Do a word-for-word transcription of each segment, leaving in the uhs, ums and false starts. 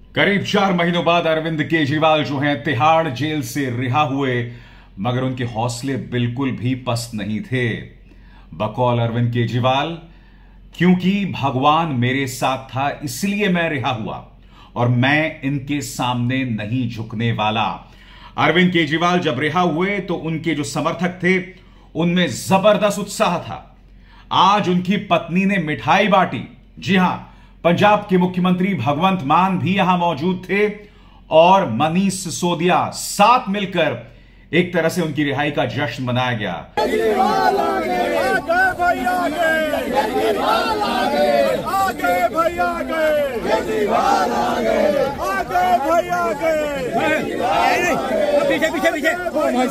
करीब चार महीनों बाद अरविंद केजरीवाल जो हैं तिहाड़ जेल से रिहा हुए, मगर उनके हौसले बिल्कुल भी पस्त नहीं थे। बकौल अरविंद केजरीवाल, क्योंकि भगवान मेरे साथ था इसलिए मैं रिहा हुआ और मैं इनके सामने नहीं झुकने वाला। अरविंद केजरीवाल जब रिहा हुए तो उनके जो समर्थक थे उनमें जबरदस्त उत्साह था। आज उनकी पत्नी ने मिठाई बांटी। जी हां, पंजाब के मुख्यमंत्री भगवंत मान भी यहां मौजूद थे और मनीष सिसोदिया, साथ मिलकर एक तरह से उनकी रिहाई का जश्न मनाया गया। केजरीवाल आगे, आगे भाई आगे, केजरीवाल आगे, आगे भाई आगे, केजरीवाल आगे, आगे भाई आगे, पीछे पीछे पीछे।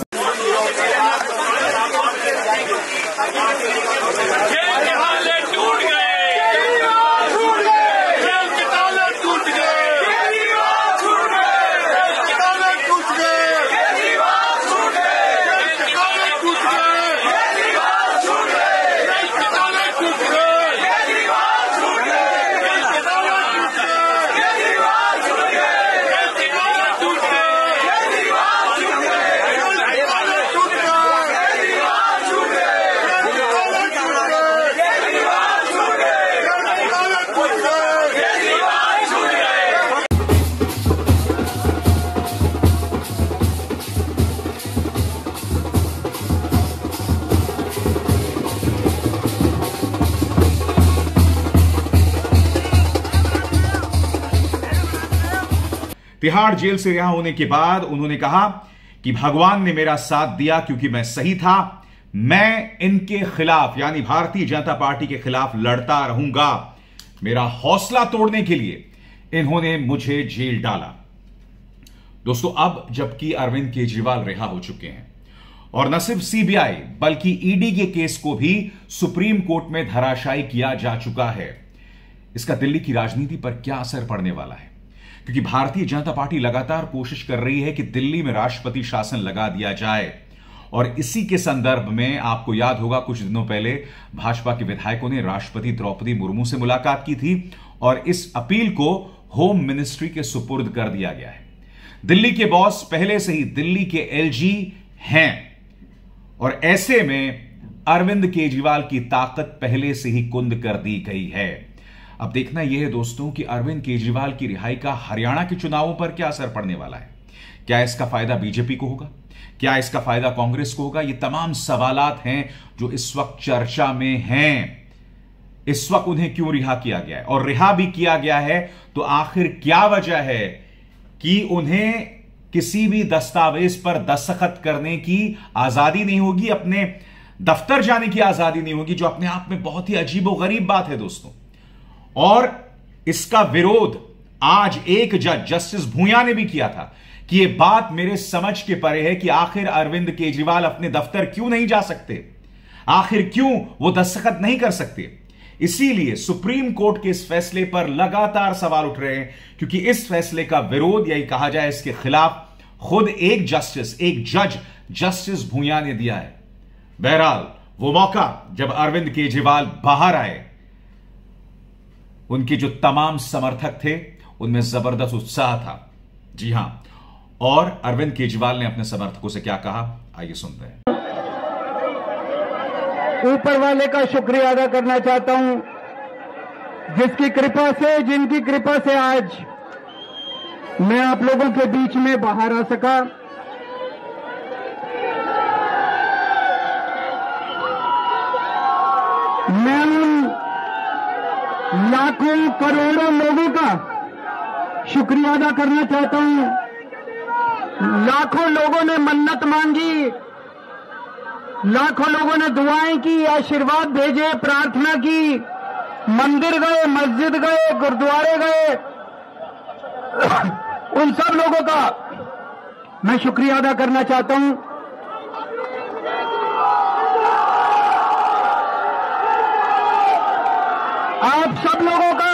तिहाड़ जेल से रिहा होने के बाद उन्होंने कहा कि भगवान ने मेरा साथ दिया क्योंकि मैं सही था। मैं इनके खिलाफ यानी भारतीय जनता पार्टी के खिलाफ लड़ता रहूंगा। मेरा हौसला तोड़ने के लिए इन्होंने मुझे जेल डाला। दोस्तों, अब जबकि अरविंद केजरीवाल रिहा हो चुके हैं और न सिर्फ सीबीआई बल्कि ईडी के केस को भी सुप्रीम कोर्ट में धराशायी किया जा चुका है, इसका दिल्ली की राजनीति पर क्या असर पड़ने वाला है? क्योंकि भारतीय जनता पार्टी लगातार कोशिश कर रही है कि दिल्ली में राष्ट्रपति शासन लगा दिया जाए और इसी के संदर्भ में आपको याद होगा कुछ दिनों पहले भाजपा के विधायकों ने राष्ट्रपति द्रौपदी मुर्मू से मुलाकात की थी और इस अपील को होम मिनिस्ट्री के सुपुर्द कर दिया गया है। दिल्ली के बॉस पहले से ही दिल्ली के एलजी हैं और ऐसे में अरविंद केजरीवाल की ताकत पहले से ही कुंद कर दी गई है। अब देखना यह है दोस्तों कि अरविंद केजरीवाल की रिहाई का हरियाणा के चुनावों पर क्या असर पड़ने वाला है। क्या इसका फायदा बीजेपी को होगा? क्या इसका फायदा कांग्रेस को होगा? ये तमाम सवालात हैं जो इस वक्त चर्चा में हैं। इस वक्त उन्हें क्यों रिहा किया गया है और रिहा भी किया गया है तो आखिर क्या वजह है कि उन्हें किसी भी दस्तावेज पर दस्तखत करने की आजादी नहीं होगी, अपने दफ्तर जाने की आजादी नहीं होगी, जो अपने आप में बहुत ही अजीबोगरीब बात है दोस्तों। और इसका विरोध आज एक जज जस्टिस भूया ने भी किया था कि यह बात मेरे समझ के परे है कि आखिर अरविंद केजरीवाल अपने दफ्तर क्यों नहीं जा सकते, आखिर क्यों वो दस्तखत नहीं कर सकते। इसीलिए सुप्रीम कोर्ट के इस फैसले पर लगातार सवाल उठ रहे हैं क्योंकि इस फैसले का विरोध, यही कहा जाए इसके खिलाफ, खुद एक जस्टिस, एक जज जस्टिस भूया ने दिया है। बहरहाल वो मौका जब अरविंद केजरीवाल बाहर आए, उनके जो तमाम समर्थक थे उनमें जबरदस्त उत्साह था। जी हां, और अरविंद केजरीवाल ने अपने समर्थकों से क्या कहा, आइए सुनते हैं। ऊपर वाले का शुक्रिया अदा करना चाहता हूं, जिसकी कृपा से, जिनकी कृपा से आज मैं आप लोगों के बीच में बाहर आ सका। मैं उन लाखों करोड़ों लोगों का शुक्रिया अदा करना चाहता हूं। लाखों लोगों ने मन्नत मांगी, लाखों लोगों ने दुआएं की, आशीर्वाद भेजे, प्रार्थना की, मंदिर गए, मस्जिद गए, गुरुद्वारे गए। उन सब लोगों का मैं शुक्रिया अदा करना चाहता हूं। आप सब लोगों का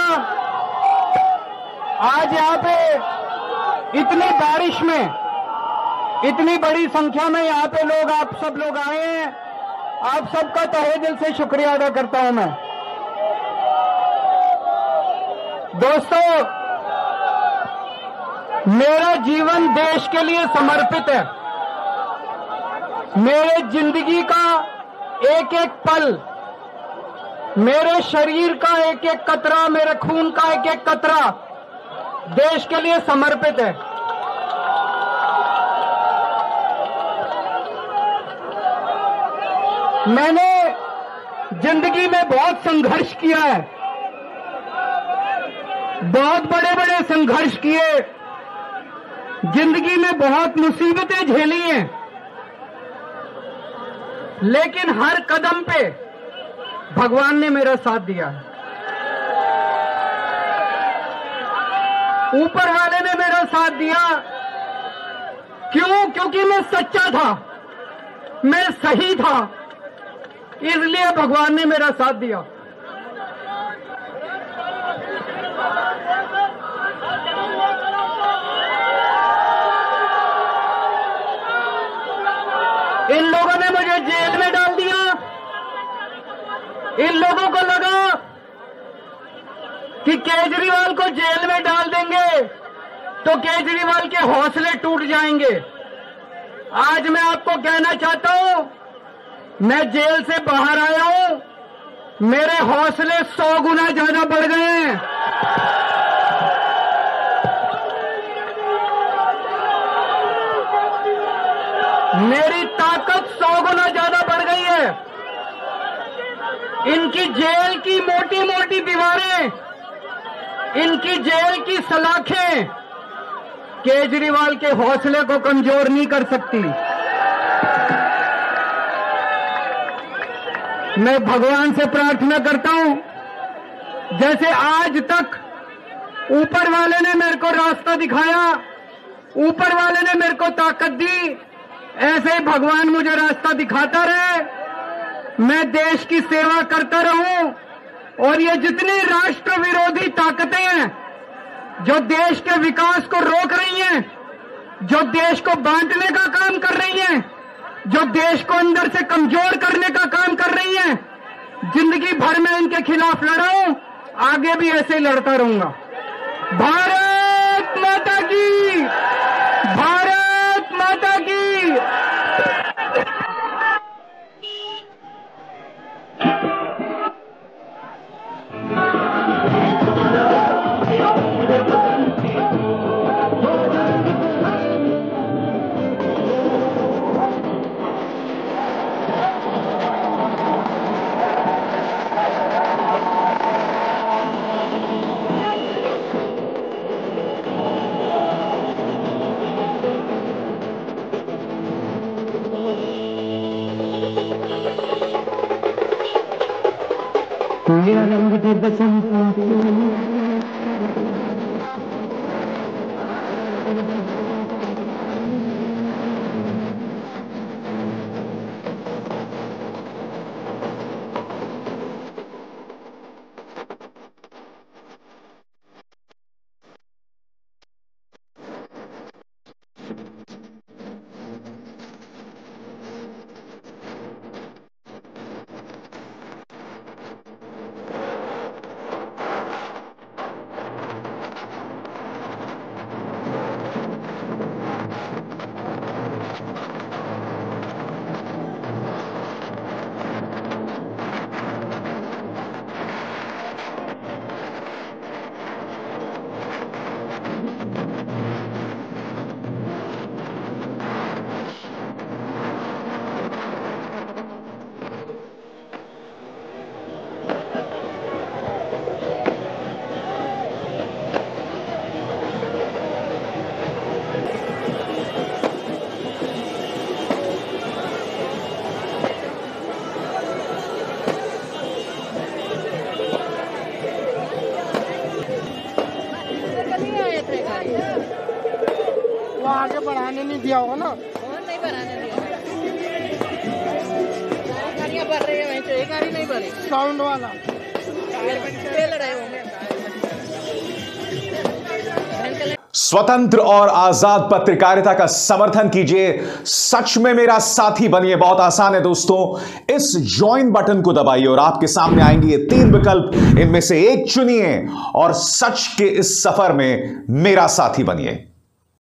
आज यहां पे इतनी बारिश में, इतनी बड़ी संख्या में यहां पे लोग, आप सब लोग आए हैं, आप सबका तहे दिल से शुक्रिया अदा करता हूं मैं। दोस्तों, मेरा जीवन देश के लिए समर्पित है। मेरे जिंदगी का एक एक पल, मेरे शरीर का एक एक कतरा, मेरे खून का एक एक कतरा देश के लिए समर्पित है। मैंने जिंदगी में बहुत संघर्ष किया है, बहुत बड़े बड़े संघर्ष किए, जिंदगी में बहुत मुसीबतें झेली हैं, लेकिन हर कदम पे भगवान ने मेरा साथ दिया है। ऊपर वाले ने मेरा साथ दिया। क्यों? क्योंकि मैं सच्चा था, मैं सही था, इसलिए भगवान ने मेरा साथ दिया। इन लोगों ने मुझे जेल में डाल दिया। इन लोगों को लगा कि केजरीवाल को जेल में डाल देंगे तो केजरीवाल के हौसले टूट जाएंगे। आज मैं आपको कहना चाहता हूं, मैं जेल से बाहर आया हूं, मेरे हौसले सौ गुना ज्यादा बढ़ गए हैं। मेरी ताकत सौ गुना ज्यादा बढ़ गई है। इनकी जेल की मोटी मोटी दीवारें, इनकी जेल की सलाखें केजरीवाल के हौसले को कमजोर नहीं कर सकती। मैं भगवान से प्रार्थना करता हूं, जैसे आज तक ऊपर वाले ने मेरे को रास्ता दिखाया, ऊपर वाले ने मेरे को ताकत दी, ऐसे ही भगवान मुझे रास्ता दिखाता रहे, मैं देश की सेवा करता रहूं। और ये जितनी राष्ट्र विरोधी ताकतें हैं जो देश के विकास को रोक रही हैं, जो देश को बांटने का काम कर रही हैं, जो देश को अंदर से कमजोर करने का काम कर रही हैं, जिंदगी भर में इनके खिलाफ लड़ा हूं, आगे भी ऐसे ही लड़ता रहूंगा। भारत माता की, भारत माता की। मेरा रंग दे बसंत वो आगे बढ़ाने नहीं दिया होगा ना। कौन नहीं बढ़ाने दिया? गाड़ियाँ बढ़ रही है, वहीं से एक गाड़ी नहीं बढ़ी। साउंड वाला लड़ाई होंगे। स्वतंत्र और आजाद पत्रकारिता का समर्थन कीजिए, सच में मेरा साथी बनिए। बहुत आसान है दोस्तों, इस ज्वाइन बटन को दबाइए और आपके सामने आएंगे ये तीन विकल्प, इनमें से एक चुनिए और सच के इस सफर में मेरा साथी बनिए।